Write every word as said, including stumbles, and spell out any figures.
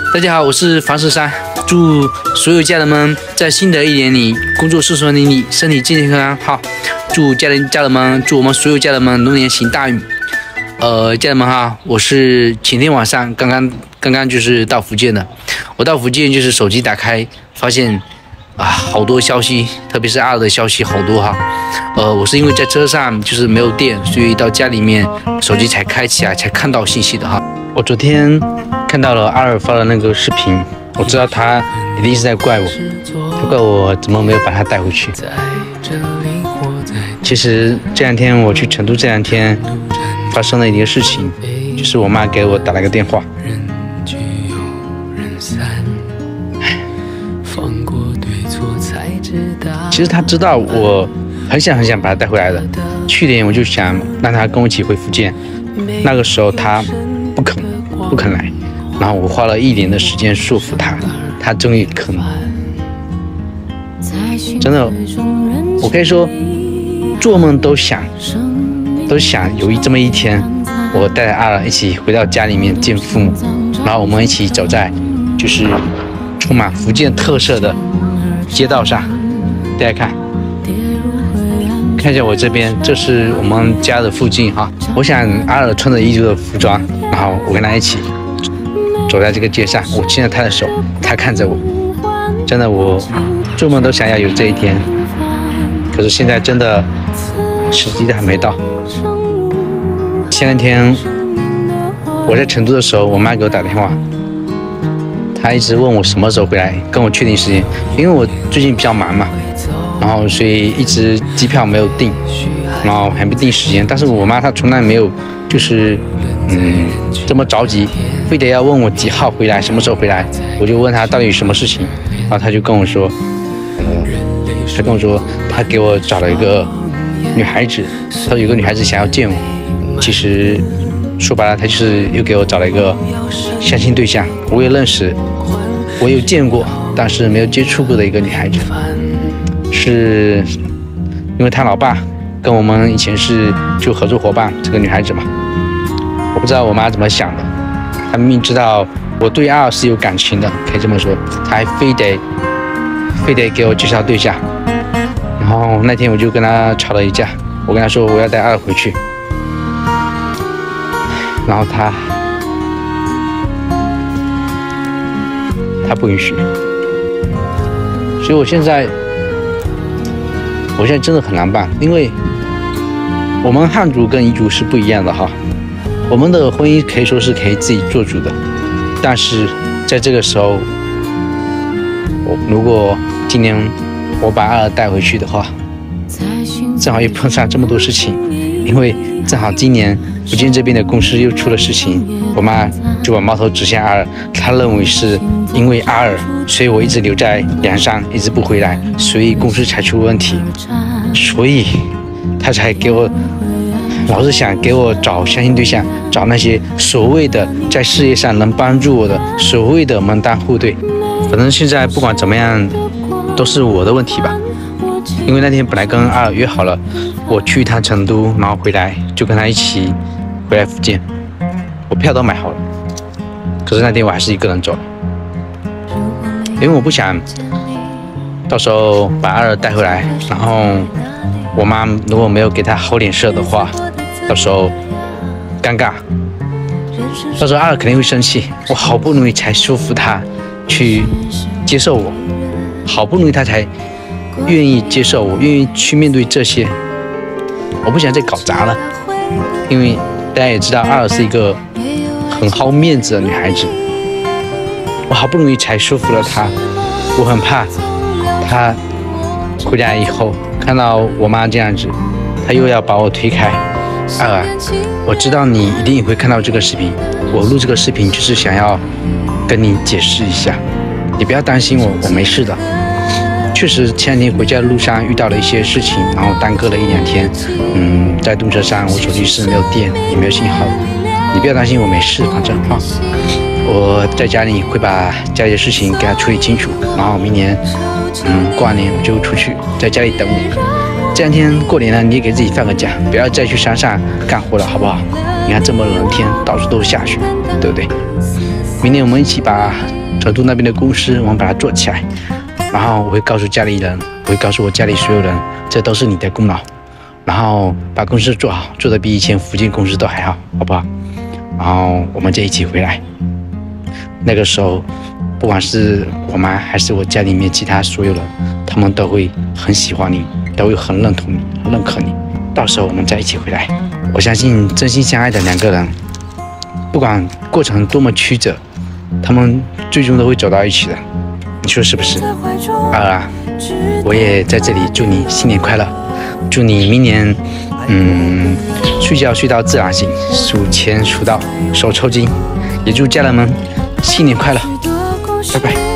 大家好，我是房十三，祝所有家人们在新的一年里工作顺顺利利，身体健健康康。好，祝家人家人们，祝我们所有家人们龙年行大运。呃，家人们哈，我是前天晚上刚刚刚刚就是到福建的，我到福建就是手机打开发现啊好多消息，特别是二的消息好多哈。呃，我是因为在车上就是没有电，所以到家里面手机才开起来，才看到信息的哈。我昨天看到了阿尔发的那个视频，我知道他一定是在怪我，他怪我怎么没有把他带回去。其实这两天我去成都，这两天发生了一件事情，就是我妈给我打了个电话。其实她知道我很想很想把她带回来的，去年我就想让她跟我一起回福建，那个时候她不肯不肯来，然后我花了一年的时间说服她，她终于肯了。真的，我可以说做梦都想都想有一这么一天，我带着阿尔一起回到家里面见父母，然后我们一起走在就是充满福建特色的街道上。大家看看一下我这边，这是我们家的附近哈。我想阿尔穿着彝族的服装，然后我跟他一起走在这个街上，我牵着他的手，他看着我。真的，我做梦都想要有这一天，可是现在真的时机还没到。前两天我在成都的时候，我妈给我打电话，她一直问我什么时候回来，跟我确定时间，因为我最近比较忙嘛，然后所以一直机票没有订，然后还没定时间。但是我妈她从来没有就是嗯这么着急，非得要问我几号回来，什么时候回来。我就问她到底有什么事情，然后她就跟我说，呃，她跟我说她给我找了一个女孩子，她说有个女孩子想要见我。其实说白了，她就是又给我找了一个相亲对象，我也认识，我有见过，但是没有接触过的一个女孩子。是因为他老爸跟我们以前是就合作伙伴，这个女孩子嘛，我不知道我妈怎么想的，她明明知道我对阿尔是有感情的，可以这么说，她还非得非得给我介绍对象。然后那天我就跟她吵了一架，我跟她说我要带阿尔回去，然后她她不允许，所以我现在。我现在真的很难办，因为我们汉族跟彝族是不一样的哈。我们的婚姻可以说是可以自己做主的，但是在这个时候，我如果今年我把阿尔带回去的话，正好又碰上这么多事情，因为正好今年福建这边的公司又出了事情，我妈就把矛头指向阿尔，她认为是因为阿尔，所以我一直留在凉山，一直不回来，所以公司才出问题，所以她才给我老是想给我找相亲对象，找那些所谓的在事业上能帮助我的所谓的门当户对。反正现在不管怎么样，都是我的问题吧。因为那天本来跟阿尔约好了，我去一趟成都，然后回来就跟他一起回来福建，我票都买好了。可是那天我还是一个人走了，因为我不想到时候把阿尔带回来，然后我妈如果没有给他好脸色的话，到时候尴尬，到时候阿尔肯定会生气。我好不容易才说服他去接受我，好不容易他才愿意接受我，愿意去面对这些，我不想再搞砸了。因为大家也知道阿尔是一个很好面子的女孩子，我好不容易才说服了她，我很怕她回来以后看到我妈这样子，她又要把我推开。阿尔，我知道你一定会看到这个视频，我录这个视频就是想要跟你解释一下，你不要担心我，我没事的。确实前两天回家的路上遇到了一些事情，然后耽搁了一两天。嗯，在动车上我手机是没有电，也没有信号的。你不要担心，我没事，反正哈，我在家里会把家里的事情给他处理清楚，然后明年嗯过完年我就出去，在家里等我。这两天过年了，你也给自己放个假，不要再去山上干活了，好不好？你看这么冷的天，到处都是下雪，对不对？明年我们一起把成都那边的公司，我们把它做起来。然后我会告诉家里人，我会告诉我家里所有人，这都是你的功劳。然后把公司做好，做得比以前福建公司都还好，好不好？然后我们就一起回来。那个时候，不管是我妈还是我家里面其他所有人，他们都会很喜欢你，都会很认同你、认可你。到时候我们再一起回来。我相信真心相爱的两个人，不管过程多么曲折，他们最终都会走到一起的。你说是不是？啊，我也在这里祝你新年快乐，祝你明年，嗯，睡觉睡到自然醒，数钱数到手抽筋，也祝家人们新年快乐，拜拜。